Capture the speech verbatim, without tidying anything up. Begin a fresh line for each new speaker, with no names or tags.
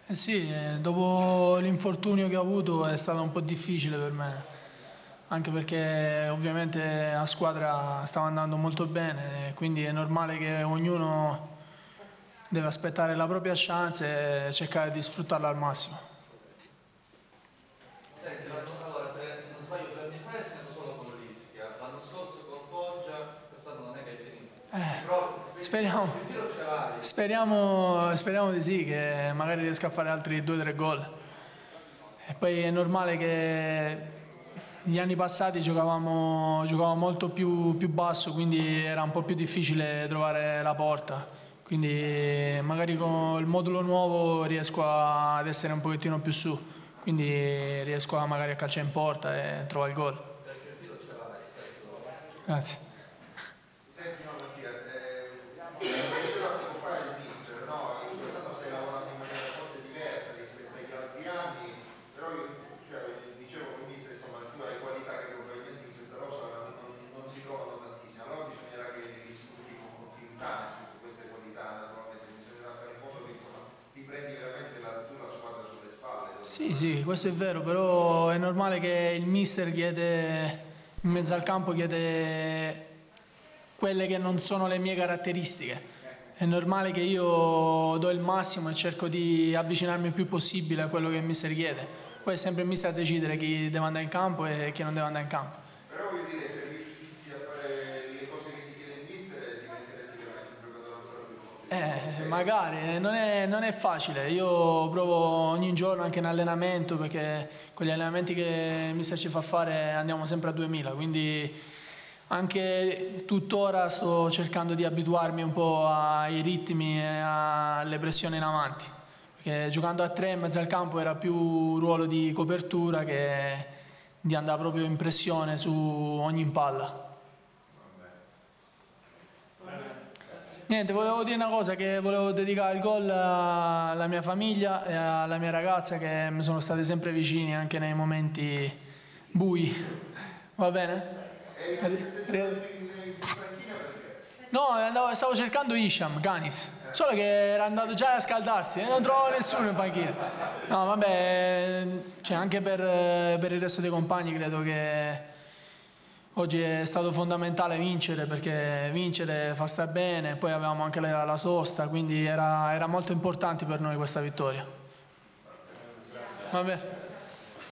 Eh sì, eh, dopo l'infortunio che ho avuto è stato un po' difficile per me, anche perché ovviamente la squadra stava andando molto bene, quindi è normale che ognuno deve aspettare la propria chance e cercare di sfruttarla al massimo.
Senti, allora, tre, se non sbaglio, tre anni fa è stato solo con l'Ischia, l'anno scorso con Foggia, quest'anno non è che hai finito.
Eh,
Però,
speriamo,
il tiro ce l'hai.
speriamo, speriamo di sì, che magari riesca a fare altri due o tre gol. E poi è normale che gli anni passati giocavamo, giocavamo molto più, più basso, quindi era un po' più difficile trovare la porta. Quindi magari con il modulo nuovo riesco a- ad essere un pochettino più su, quindi riesco a magari a calciare in porta e trovare il gol.
Perché il tiro ce l'hai, questo.
Grazie.
Senti, no, Mattia, eh, diceva poco fa il mister, no? Quest'anno stai lavorando in maniera forse diversa rispetto agli altri anni, però io cioè, dicevo che il mister, insomma, tu hai qualità che probabilmente in questa rosa non, non si trovano tantissime, allora bisognerà che li sfrutti con continuità su queste qualità, naturalmente, bisognerà fare in modo che insomma ti prendi veramente la, tu la squadra sulle spalle.
Sì, sì, questo è vero, però è normale che il mister chiede, in mezzo al campo chiede quelle che non sono le mie caratteristiche. È normale che io do il massimo e cerco di avvicinarmi il più possibile a quello che il mister chiede. Poi è sempre il mister a decidere chi deve andare in campo e chi non deve andare in campo.
Però voglio dire, se riuscissi a fare le cose che ti chiede il mister, diventeresti veramente un giocatore ancora più forte.
Eh, magari, eh, non è, non è facile. Io provo ogni giorno anche in allenamento, perché con gli allenamenti che il mister ci fa fare andiamo sempre a duemila, quindi anche tuttora sto cercando di abituarmi un po' ai ritmi e alle pressioni in avanti, perché giocando a tre in mezzo al campo era più ruolo di copertura che di andare proprio in pressione su ogni palla. Niente, volevo dire una cosa, che volevo dedicare il gol alla mia famiglia e alla mia ragazza, che mi sono state sempre vicini anche nei momenti bui. Va bene? No, andavo, stavo cercando Isham, Ganis, solo che era andato già a scaldarsi e non trovavo nessuno in panchina. No, vabbè, cioè anche per, per il resto dei compagni credo che oggi è stato fondamentale vincere, perché vincere fa stare bene, poi avevamo anche la, la sosta, quindi era, era molto importante per noi questa vittoria. Vabbè.